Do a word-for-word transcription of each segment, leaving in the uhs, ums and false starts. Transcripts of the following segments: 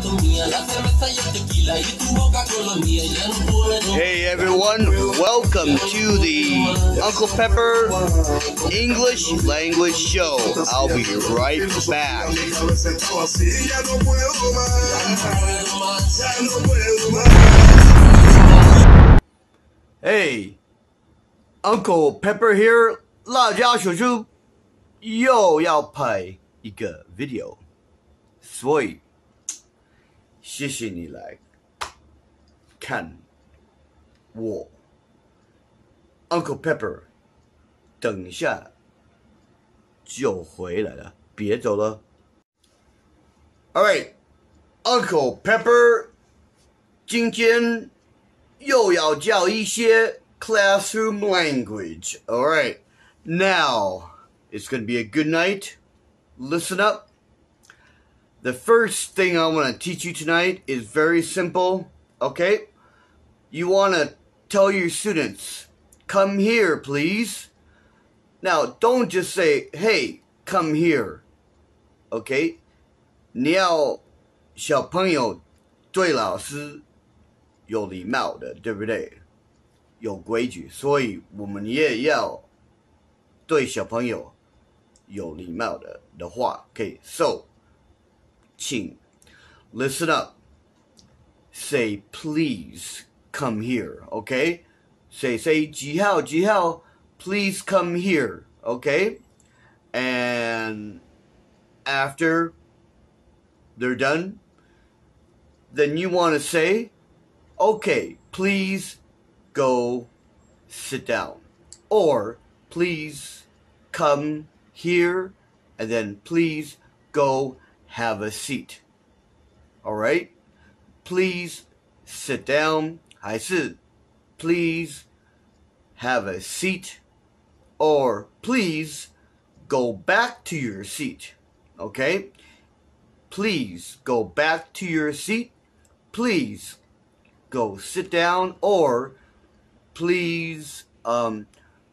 Hey everyone, welcome to the Uncle Pepper English language show. I'll be right back. Hey, Uncle Pepper here, 辣椒叔叔又要拍一个 video， 所以谢谢你来看我 Uncle Pepper， 等一下就回来了，别走了。Alright, Uncle Pepper 今天又要教一些 classroom language. Alright, now it's going to be a good night. Listen up. The first thing I want to teach you tonight is very simple. Okay? You want to tell your students, come here, please. Now, don't just say, hey, come here. Okay? 你要小朋友对老师有礼貌的，对不对？有规矩，所以我们也要对小朋友有礼貌的的话。Okay, so 请 listen up. Say please come here. Okay? Say say 几号几号 please come here. Okay? And after they're done, then you want to say, okay, please go sit down. Or please come here, and then please go have a seat. Alright? Please sit down. 还是 please have a seat. Or please go back to your seat. Okay? Please go back to your seat. Please go sit down. Or please um,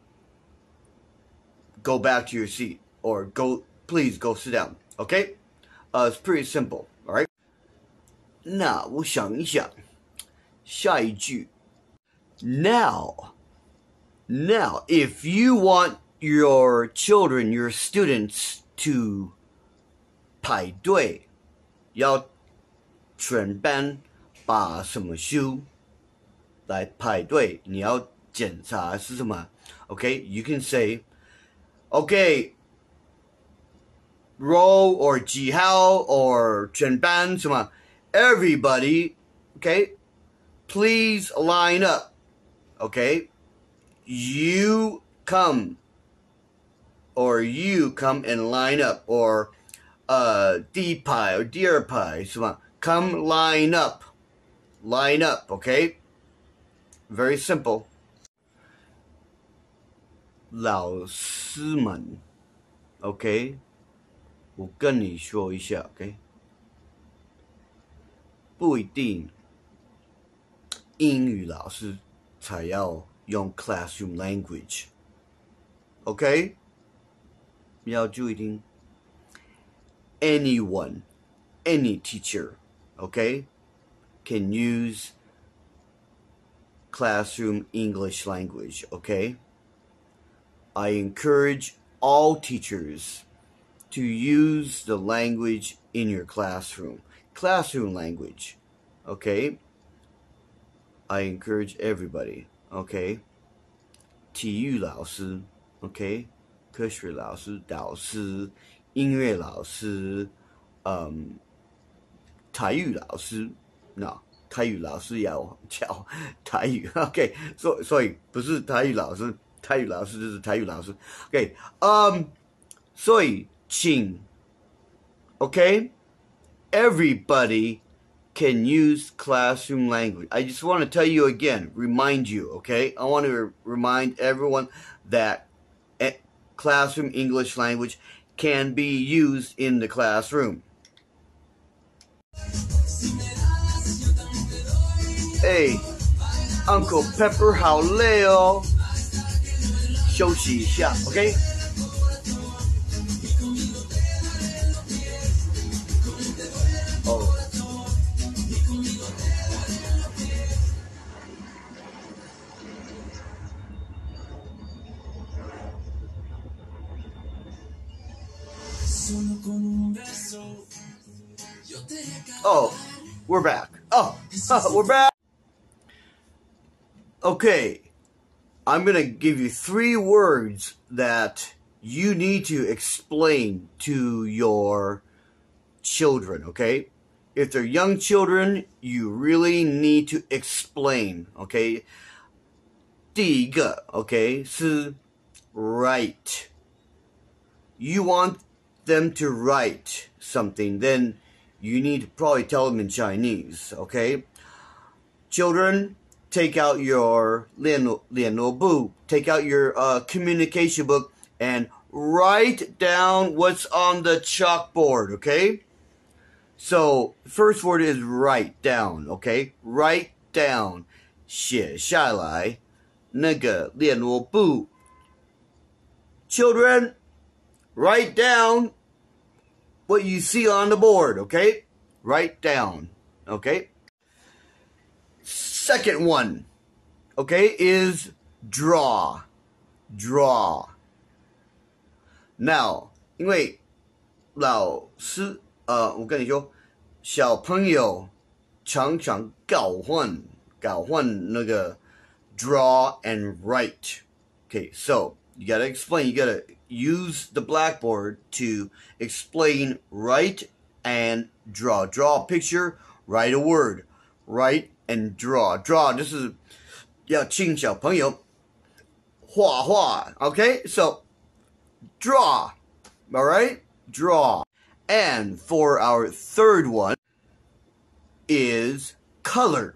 go back to your seat. Or go, please go sit down. Okay? Uh, it's pretty simple. Alright? 那我想一想，下一句。Now, now, if you want your children, your students to 排队，要全班把什么书来排队，你要检查是什么 Okay, you can say, okay, row or 几号 or 全班什么 everybody, okay, please line up. Okay, you come or you come and line up, or uh 第一排 or 第二排什么 come line up, line up. Okay, very simple. 老师们 OK, 我跟你说一下 OK, 不一定英语老师才要用 classroom language. OK, 要注意听 anyone, any teacher, OK, can use classroom English language. OK, I encourage all teachers to use the language in your classroom. Classroom language. Okay? I encourage everybody. Okay? 体育老师 Okay? 科学老师导师音乐老师 um, 台语老师 No, 台语老师要教台语 OK, 所, 所以不是台语老师台语老师就是台语老师 OK, um, 所以请 Okay? Everybody can use classroom language. I just want to tell you again, remind you, okay? I want to remind everyone that classroom English language can be used in the classroom. Hey, Uncle Pepper 好累哦，休息一下 OK? Oh, we're back. Oh, we're back. Okay, I'm going to give you three words that you need to explain to your children, okay? If they're young children, you really need to explain, okay? 第一个 okay, 是 write. You want them to write something, then you need to probably tell them in Chinese, okay? Children, take out your 联络簿, take out your uh, communication book, and write down what's on the chalkboard, okay? So, first word is write down, okay? Write down. 写下来那个联络簿 Children, write down what you see on the board, okay? Write down, okay? Second one, okay, is draw. Draw. Now, 因为老师呃，我跟你说，小朋友常常搞混搞混那个 draw and write. Okay, so you gotta explain. You gotta use the blackboard to explain write and draw. Draw a picture, write a word. Write and draw. Draw 就是要请小朋友画画. Okay, so draw. All right, draw. And for our third one is color.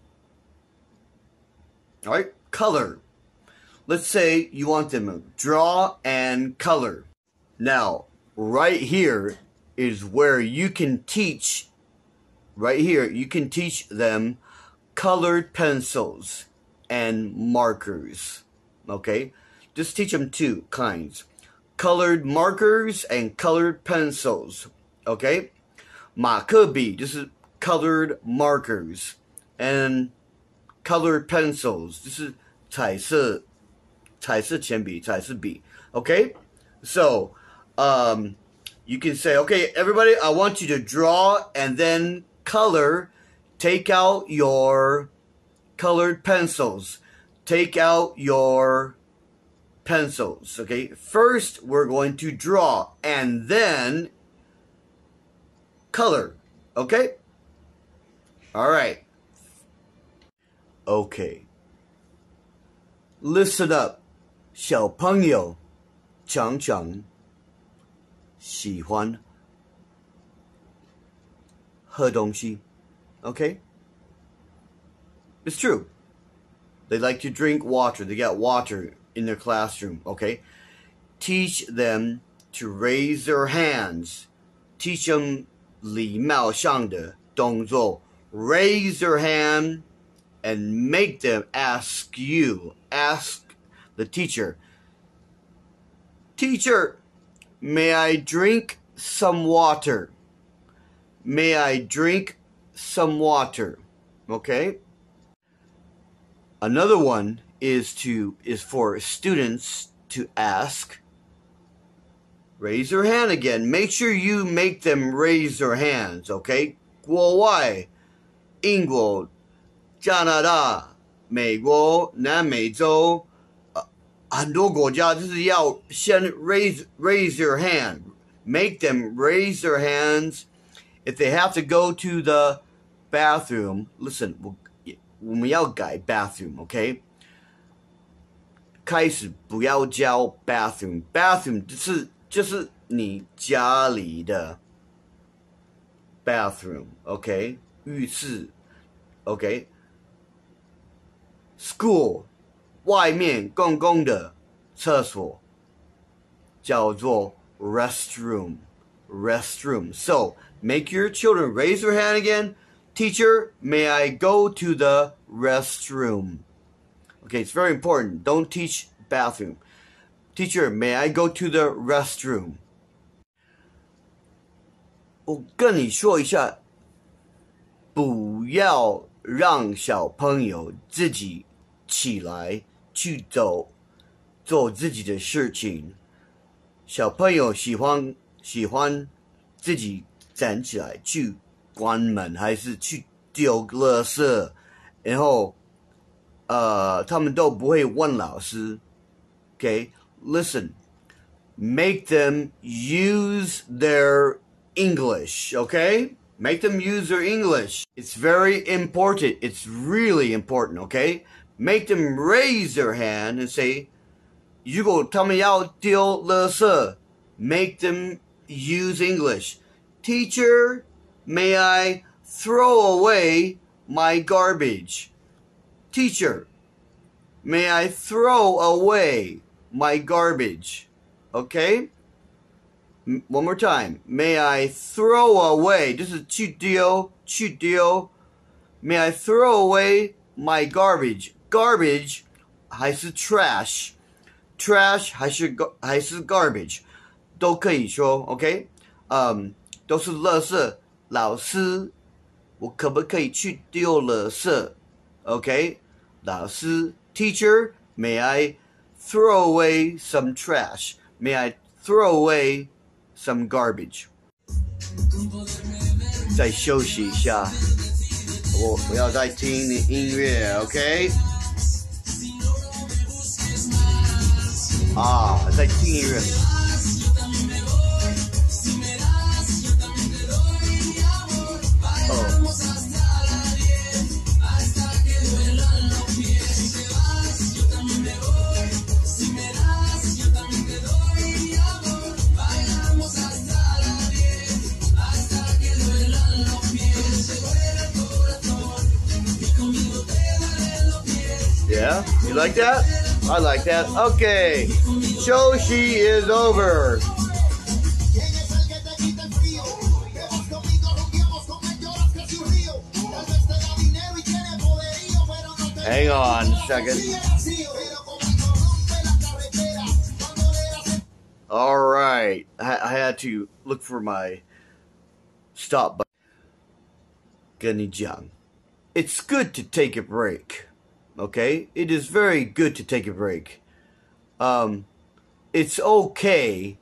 All right, color. Let's say you want them to draw and color. Now, right here is where you can teach, right here, you can teach them colored pencils and markers. Okay, just teach them two kinds. Colored markers and colored pencils. Okay? 马克笔就是 colored markers and colored pencils 就是彩色彩色铅笔彩色笔 Okay? So, um, you can say, okay, everybody, I want you to draw and then color. Take out your colored pencils. Take out your pencils, okay? First, we're going to draw and then color, okay? All right. Okay. Listen up. 小朋友常常喜欢喝东西, okay? It's true. They like to drink water. They got water in their classroom, okay? Teach them to raise their hands. Teach them 礼貌上的动作. Raise their hand and make them ask you, ask the teacher, Teacher, may I drink some water? May I drink some water? Okay? Another one is to is for students to ask. Raise their hand again. Make sure you make them raise their hands, okay? 国外, 英国, 加拿大, 美国, 南美洲, 很多国家就是要先 raise raise your hand. Make them raise their hands. If they have to go to the bathroom, listen, 我们要改 bathroom, okay? 开始不要教 bathroom. Bathroom 就是就是你家里的 bathroom, okay? 浴室 okay? School 外面公共的厕所叫做 restroom. Restroom. So, make your children raise their hand again. Teacher, may I go to the restroom? Okay, it's very important. Don't teach bathroom. Teacher, may I go to the restroom? 我跟你说一下，不要让小朋友自己起来去走，做自己的事情。小朋友喜欢喜欢自己站起来去关门，还是去丢垃圾，然后呃，他们都不会问老师。Okay, listen, make them use their English. Okay, make them use their English. It's very important. It's really important. Okay, make them raise their hand and say, 如果他们要丢垃圾 make them use English. Teacher, may I throw away my garbage? Teacher, may I throw away my garbage? Okay? One more time. May I throw away? 就是去丢，去丢。May I throw away my garbage? Garbage 还是 trash？Trash 还是还是 garbage 都可以说 ，OK？ 嗯，都是垃圾。老师，我可不可以去丢垃圾 ？OK？ 老师 ，Teacher, may I throw away some trash? May I throw away some garbage? 再休息一下，我我要再听你音乐 ，OK？ 啊，再听音乐。哦。Yeah, you like that? I like that. Okay, Shoshi is over. Hang on a second. All right, I, I had to look for my stop button. 跟你讲, it's good to take a break. Okay, it is very good to take a break. Um, it's okay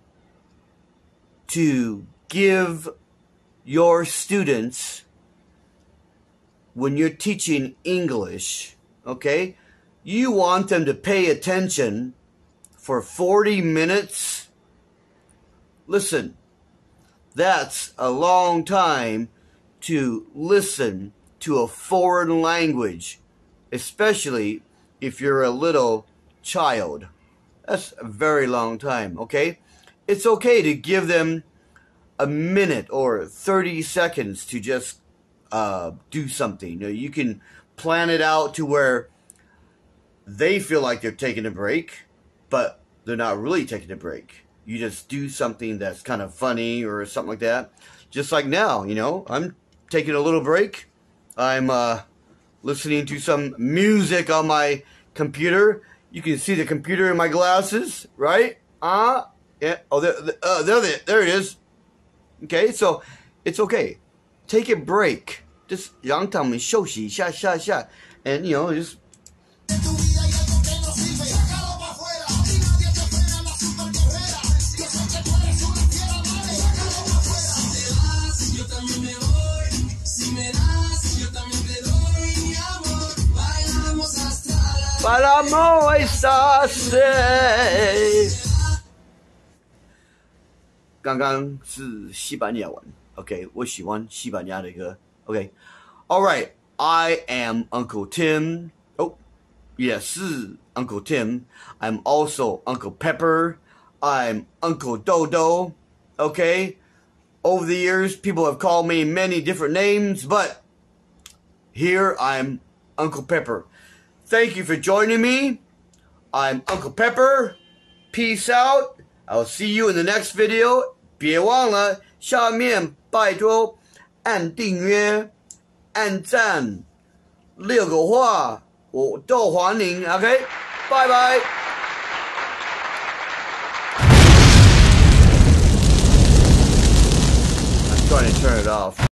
to give your students, when you're teaching English, okay, you want them to pay attention for forty minutes. Listen, that's a long time to listen to a foreign language. Especially if you're a little child. That's a very long time, okay? It's okay to give them a minute or thirty seconds to just uh, do something. You know, you can plan it out to where they feel like they're taking a break, but they're not really taking a break. You just do something that's kind of funny or something like that. Just like now, you know, I'm taking a little break. I'm, uh, listening to some music on my computer. You can see the computer in my glasses, right? Ah, uh, yeah. Oh, there, uh, there, there it is. Okay, so it's okay. Take a break. Just 让他们休息一下下下 and you know just. Paramo esa se. 刚刚是西班牙文 ，OK， 我喜欢西班牙的歌 ，OK。All right, I am Uncle Tim. Oh, yes, 是 Uncle Tim. I'm also Uncle Pepper. I'm Uncle Dodo. Okay. Over the years, people have called me many different names, but here I'm Uncle Pepper. Thank you for joining me. I'm Uncle Pepper. Peace out. I'll see you in the next video. 别忘了下面拜托按订阅、按赞，六个话我都欢迎。OK， 拜拜。I'm trying to turn it off.